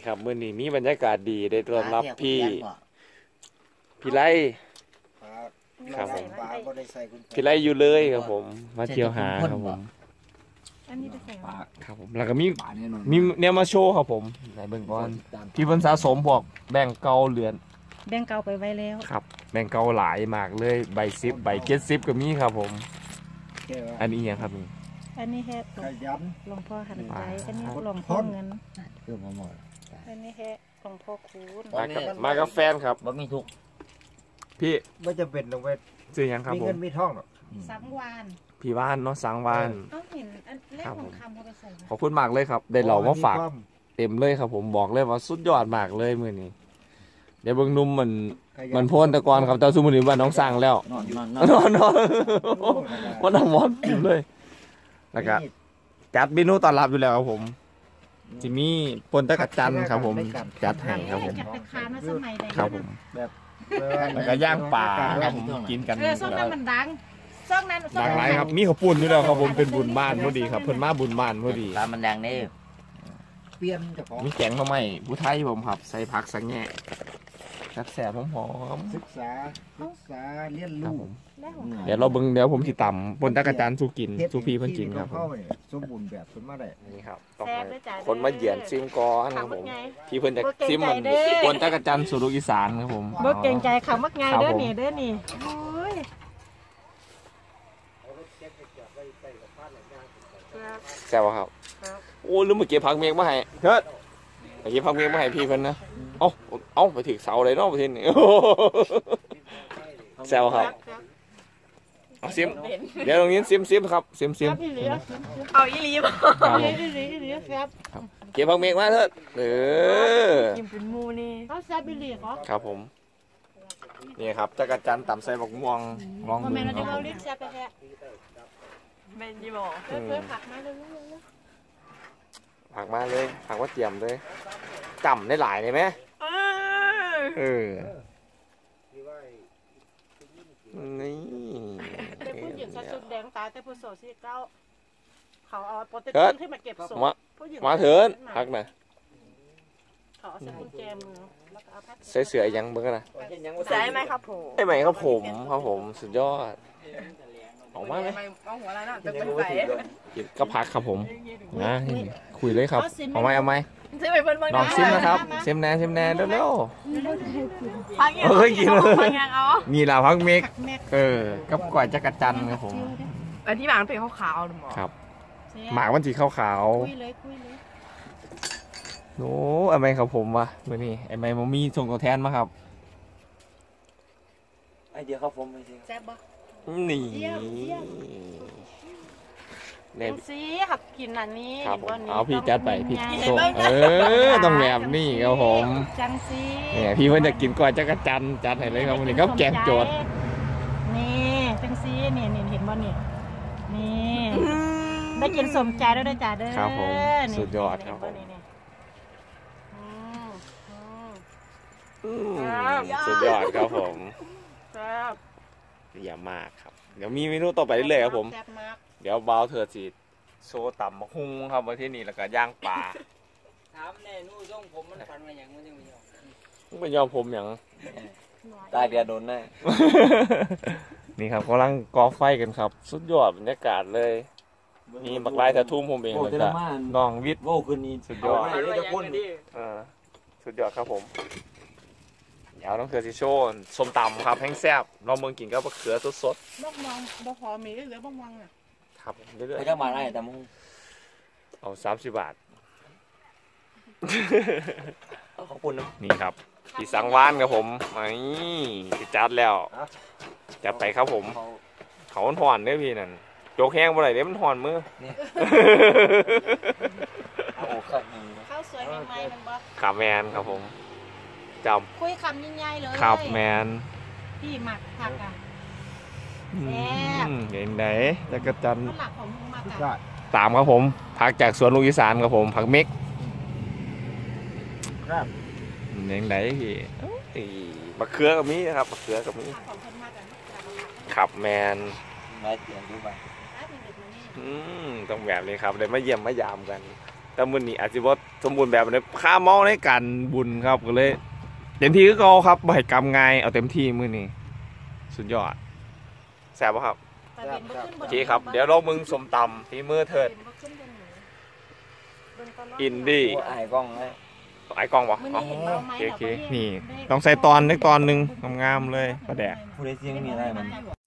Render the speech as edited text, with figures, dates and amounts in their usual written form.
ครับมื้อนี้มีบรรยากาศดีได้ต้อนรับพี่ไล่ครับผมพี่ไล่อยู่เลยครับผมมาเที่ยวหาครับผมครับผมแล้วก็มีแนวมาโชว์ครับผมไหนเบิ่งก่อนพี่เพิ่นสะสมพวกแบ่งเก่าเหรียญแบ่งเก่าไปไว้แล้วครับแบ่งเก่าหลายมากเลยใบ10ใบ70ก็มีครับผมอันนี้ยังครับนี่อันนี้แค่หลวงพ่อหันใจอันนี้หลวงพ่อเงินคือมาหมดอันนี้แค่หลวงพ่อคูณมากับแฟนครับบ่มีทุกพี่ไม่จะเป็นลงไปซื้อยังครับผมมีเงินมีทองหรอกสังวานพี่ว่านเนาะสังวานเห็นอันแรกของคำเขาไปใส่ขอบคุณมากเลยครับได้เหล่ามาฝากเต็มเลยครับผมบอกเลยว่าสุดยอดมากเลยมื้อนี้เดี๋ยวเบิ่งนุ่มมันโพนตะกอนครับแต่ซุมื้อนี้ว่าน้องสั่งแล้วนอนวันน้ำมอนเลยแล้วก็จัดเมนูต้อนรับอยู่แล้วครับผมจิมีปนตะกัดจันครับผมจัดให้ครับผมครับผมแล้วก็ย่างป่าครับผมกินกันช่วงนั้นมันดังช่วงนั้นดังไรครับมีข้าวปุ้นอยู่แล้วครับผมเป็นบุญบ้านพอดีครับเพิ่นมาบุญบ้านพอดีร้านมันดังนี่เปลี่ยนเจ้าของมีแกงข้าวไหม้ผู้ไทยผมครับใส่ผักสังแง่แซ่บหอมศึกษาเรียนรู้เดี๋ยวเราเบิ่งเดี๋ยวผมสิต่ำปนตะกัดจันสู้กินสู้พี่เพิ่นกินครับสมบูรณ์แบบขึ้นมาได้นี่ครับต้องคนมาเหยียนซิมกอนะครับผมพี่เพิ่นจะซิมมันปนตะกัดจันสู่ลูกอีสานครับผมบ่เก่งใจคำมักไงเด้อนี่แซ่บครับโอ้ลืมมาเก็บผักเมียงมาให้เฮ้ยเก็บผักเมียงมาให้พี่เพิ่นนะเอาไปถึงเสาเลยเนาะประเทศนี้แซวครับเอาซิมเดี๋ยวตรงนี้ซิมครับซิมเอาอีลีครับเก็บผักเมียงมาเถอะกินเป็นมูนี่เขาแซ่บอีลีครับผมนี่ครับจักรจันทร์ต่ำใส่บักม่วงลองดูครับผมแมนจีบอกเพื่อผักมาเลยผักมาเลยผักว่าเตรียมเลยจำได้หลายเลยไหมนี่เป็นผู้หญิงชุดแดงตายแต่ผู้โสดที่เก้าเขาเอาโปรตีนที่มาเก็บศพมาเถินพักหน่อยเขาเอาเส้นกุญแจมือแล้วก็เอาพัดใส่เสือยังเบิ่งนะใส่ไหมครับผมใส่ไหมครับผมสุดยอดออกมาไหมเอาหัวอะไรน่ะจะเป็นใส่ก็พักครับผมนะคุยเลยครับเอาไหมลองซิมนะครับซิมแน่เร็วพักยังกินมีลาพักเมกกับกวาดจักรจันทร์ครับผมอันที่หมากเป็นขาวๆหรือเปล่าครับหมากมันสีขาวคุยเลยโอ้ไอ้ไม้ครับผมวะมื่อนี้ไอ้ไม้มันมีส่งตัวแทนมาครับไอเดียครับผมไม่ใช่แซ่บปะนี่เนี่ยซีหักกินอันนี้เอาพี่จัดไปพี่โซ่ต้องแบบนี้ครับผมจังซีเนี่ยพี่เพิ่นจะกินก่อนจักรจันทร์จัดให้เลยครับวันนี้ก็แกงโจดนี่จังซีนี่เห็นบ่นี่ได้กินสมใจด้วยจ้าเด้อครับผมสุดยอดครับผมสุดยอดครับผมเยี่ยมมากครับเดี๋ยวมีเมนูต่อไปเรื่อยๆครับผมเดี๋ยวเบาเถิดสิโชว์ต่ำมะฮุ่งครับมาที่นี่แล้วก็ย่างปลาถามแน่นู่นช่องผมมันฟันมาอย่างมันยังไม่ยอมผมอย่างตายเดียโดนแน่นี่ครับกำลังก่อไฟกันครับสุดยอดบรรยากาศเลยนี่บักลายแต่ทุ่มผมเองเลยจ้ะน้องวิทย์โว้คืนนี้สุดยอดสุดยอดครับผมเดี๋ยวต้องเขือซิโช่ส้มตำครับแห้งแซ่บเราเมืองกินก็บะเขือสดๆบ้องวังบ่พอมีเหลือบ้องวังอ่ะครับเรื่อยๆไม่ต้องมาได้แต่มึงเอา30 บาทขอบคุณนะนี่ครับที่สังวานครับผมนี่จัดแล้วจัดไปครับผมเขาห่อนเนี่ยพี่นั่นโจกแห้งบ่ไหนเดี๋ยวมันห่อนมือข้าวสวยใหม่ๆมันบ่ขับแมนครับผมจำคุยคำยิ่งใหญ่เลยขับแมนพี่หมักผักอ่ะเห็นไหนจักรจันทร์หลักของมึงมาตามครับผมผักจากสวนลูกอีสานครับผมผักเม็กครับเห็นไหนพี่มะเขือกับมีนะครับมะเขือกับมีขับแมนมาเตียงดูไปต้องแบบนี้ครับเลยมาเยี่ยมมายามกันแต่มื้อนี้อาจสิบ่สมบูรณ์แบบในค่าเมาในการบุญครับก็เลยเต็มที่คือเก่าครับบ่ให้กำง่ายเอาเต็มที่มื้อนี้สุดยอดแซ่บบ่ครับโอเคครับเดี๋ยวเรามึงสมตำที่มือเถิดอินดี้ไอ้กล้องเลยไอ้กล้องบ่อ๋อโอเคนี่ต้องใส่ตอนนึงงามๆเลยปลาแดกผู้ใดเสียงมีอะไรมัน